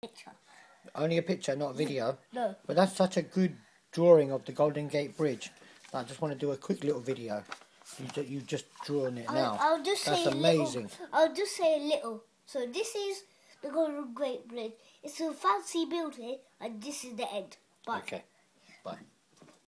Picture. Only a picture, not a video? No. But that's such a good drawing of the Golden Gate Bridge. I just want to do a quick little video. You just drawn it now. I'll just that's say amazing. I'll just say a little. So this is the Golden Gate Bridge. It's a fancy building, and this is the end. Bye. Okay. Bye.